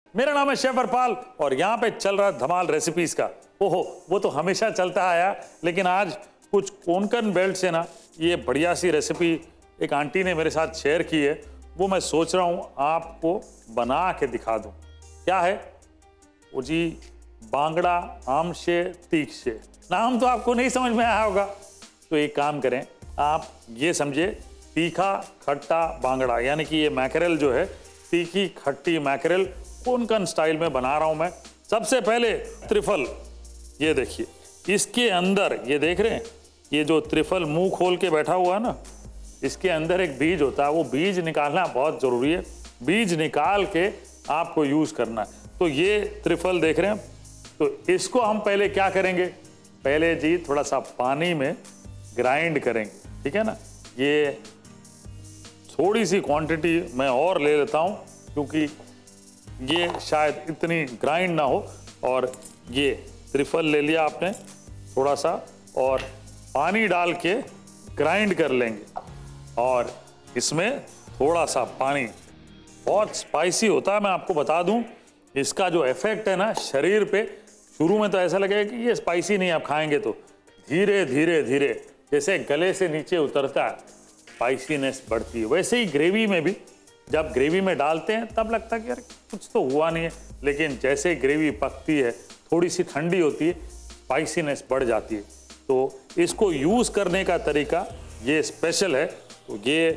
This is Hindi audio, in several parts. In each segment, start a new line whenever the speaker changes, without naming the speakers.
मेरा नाम है शेफ हरपाल और यहाँ पे चल रहा धमाल रेसिपीज का। ओहो, वो तो हमेशा चलता आया, लेकिन आज कुछ कोंकण बेल्ट से ना ये बढ़िया सी रेसिपी एक आंटी ने मेरे साथ शेयर की है, वो मैं सोच रहा हूँ आपको बना के दिखा दूँ। क्या है वो जी? बांगड़ा आमशे तीक्षे। नाम तो आपको नहीं समझ में आया होगा, तो एक काम करें, आप ये समझे तीखा खट्टा बांगड़ा, यानी कि ये मैकरेल जो है, तीखी खट्टी मैकरेल कोंकण स्टाइल में बना रहा हूं मैं। सबसे पहले त्रिफल, ये देखिए, इसके अंदर ये देख रहे हैं, ये जो त्रिफल मुंह खोल के बैठा हुआ है ना, इसके अंदर एक बीज होता है, वो बीज निकालना बहुत जरूरी है। बीज निकाल के आपको यूज करना है। तो ये त्रिफल देख रहे हैं, तो इसको हम पहले क्या करेंगे, पहले जी थोड़ा सा पानी में ग्राइंड करेंगे, ठीक है ना। ये थोड़ी सी क्वांटिटी मैं और ले लेता हूं, क्योंकि ये शायद इतनी ग्राइंड ना हो। और ये त्रिफल ले लिया आपने थोड़ा सा, और पानी डाल के ग्राइंड कर लेंगे। और इसमें थोड़ा सा पानी, बहुत स्पाइसी होता है, मैं आपको बता दूं। इसका जो इफेक्ट है ना शरीर पे, शुरू में तो ऐसा लगेगा कि ये स्पाइसी नहीं, आप खाएंगे तो धीरे धीरे धीरे जैसे गले से नीचे उतरता है, स्पाइसीनेस बढ़ती है। वैसे ही ग्रेवी में भी, जब ग्रेवी में डालते हैं तब लगता है कि यार कुछ तो हुआ नहीं है, लेकिन जैसे ग्रेवी पकती है, थोड़ी सी ठंडी होती है, स्पाइसीनेस बढ़ जाती है। तो इसको यूज करने का तरीका ये स्पेशल है। तो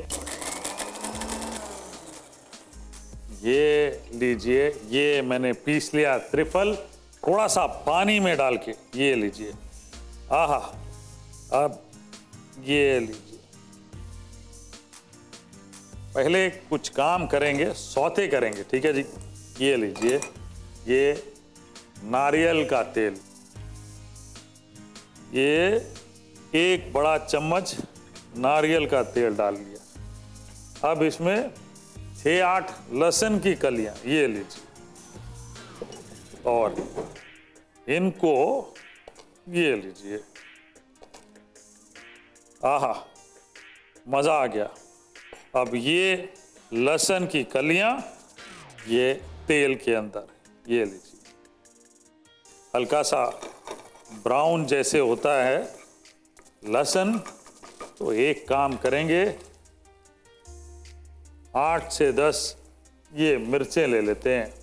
ये लीजिए, ये मैंने पीस लिया त्रिफल, थोड़ा सा पानी में डाल के, ये लीजिए। आहा, अब ये लीजिए, पहले कुछ काम करेंगे, सौते करेंगे, ठीक है जी। ये लीजिए, ये नारियल का तेल, ये एक बड़ा चम्मच नारियल का तेल डाल लिया। अब इसमें 6-8 लहसुन की कलियां, ये लीजिए, और इनको ये लीजिए। आहा, मजा आ गया। अब ये लहसुन की कलियां ये तेल के अंदर, ये लीजिए, हल्का सा ब्राउन जैसे होता है लहसुन। तो एक काम करेंगे, 8 से 10 ये मिर्चें ले लेते हैं।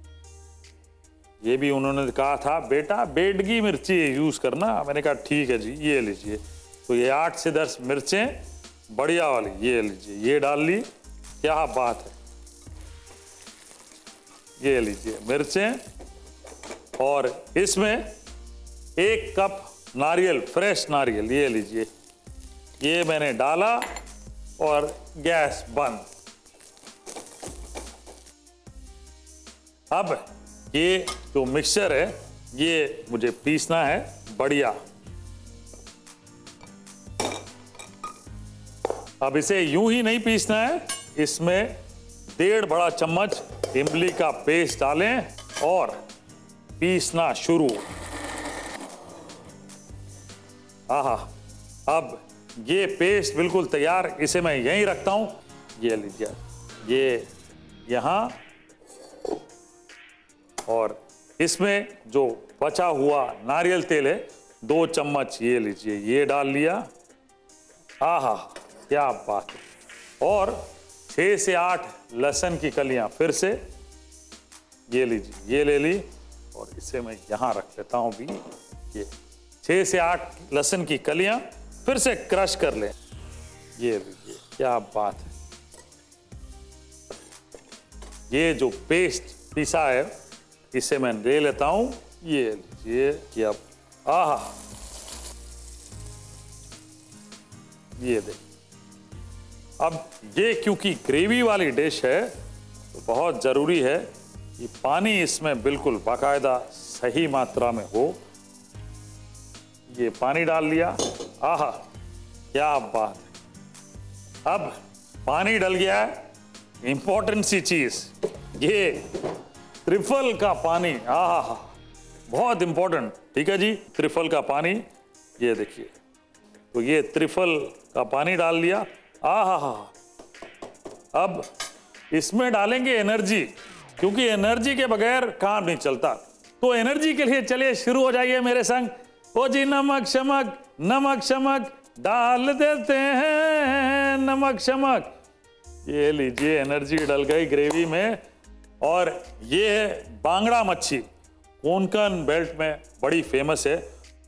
ये भी उन्होंने कहा था बेटा बेडगी मिर्ची यूज करना, मैंने कहा ठीक है जी, ये लीजिए। तो ये 8 से 10 मिर्चें बढ़िया वाली, ये लीजिए, ये डाल ली। क्या बात है, ये लीजिए मिर्चें। और इसमें 1 कप नारियल, फ्रेश नारियल, ये लीजिए, ये मैंने डाला और गैस बंद। अब ये जो मिक्सचर है ये मुझे पीसना है बढ़िया। अब इसे यूं ही नहीं पीसना है, इसमें 1.5 बड़ा चम्मच इमली का पेस्ट डालें और पीसना शुरू। आहा, अब ये पेस्ट बिल्कुल तैयार, इसे मैं यहीं रखता हूं। ये लीजिए, ये यहां, और इसमें जो बचा हुआ नारियल तेल है 2 चम्मच, ये लीजिए, ये डाल लिया। आहा, क्या बात है। और 6 से 8 लहसुन की कलियां फिर से, ये लीजिए, ये ले ली, और इसे मैं यहां रख लेता हूं भी। ये 6 से 8 लहसुन की कलियां फिर से क्रश कर लें, ये लीजिए, क्या बात है। ये जो पेस्ट पीसा है इसे मैं ले लेता हूं, ये लीजिए, कि अब आहा, ये देखिए। अब ये क्योंकि ग्रेवी वाली डिश है तो बहुत जरूरी है कि पानी इसमें बिल्कुल बाकायदा सही मात्रा में हो। ये पानी डाल लिया। आहा, क्या बात है। अब पानी डल गया है, इंपॉर्टेंट सी चीज, ये त्रिफल का पानी। आहा, बहुत इंपॉर्टेंट, ठीक है जी। त्रिफल का पानी, ये देखिए, तो ये त्रिफल का पानी डाल लिया। आहा, अब इसमें डालेंगे एनर्जी। क्योंकि एनर्जी के बगैर काम नहीं चलता। तो एनर्जी के लिए चलिए शुरू हो जाइए मेरे संग। ओ जी नमक शमक डाल देते हैं नमक शमक। ये लीजिए एनर्जी डल गई ग्रेवी में। और ये है बांगड़ा मच्छी, कोंकण बेल्ट में बड़ी फेमस है।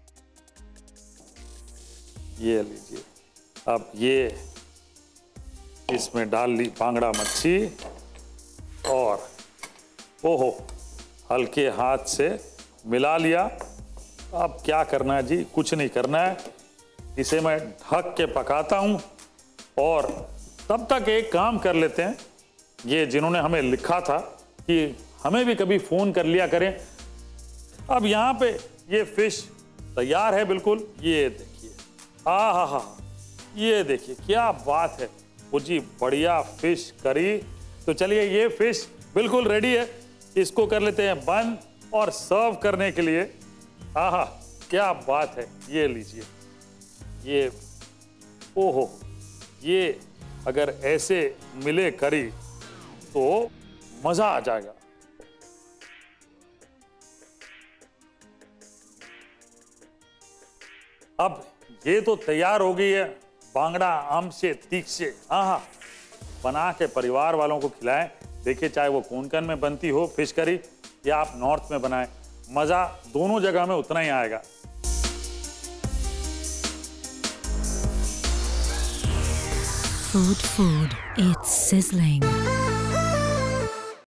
ये लीजिए, अब ये इसमें डाल ली बांगड़ा मच्छी और ओहो हल्के हाथ से मिला लिया। अब क्या करना है जी, कुछ नहीं करना है, इसे मैं ढक के पकाता हूं। और तब तक एक काम कर लेते हैं, ये जिन्होंने हमें लिखा था कि हमें भी कभी फोन कर लिया करें। अब यहाँ पे ये फिश तैयार है बिल्कुल। ये देखिए, आहा, ये देखिए क्या बात है। वो जी बढ़िया फिश करी। तो चलिए ये फिश बिल्कुल रेडी है, इसको कर लेते हैं बंद और सर्व करने के लिए। आहा क्या बात है। ये लीजिए, ये ओहो, ये अगर ऐसे मिले करी तो मजा आ जाएगा। अब ये तो तैयार हो गई है, बांगड़ा आम से तीख से। आहा, बना के परिवार वालों को खिलाएं। देखिए, चाहे वो कोंकण में बनती हो फिश करी या आप नॉर्थ में बनाएं, मजा दोनों जगह में उतना ही आएगा।
Food, it's sizzling.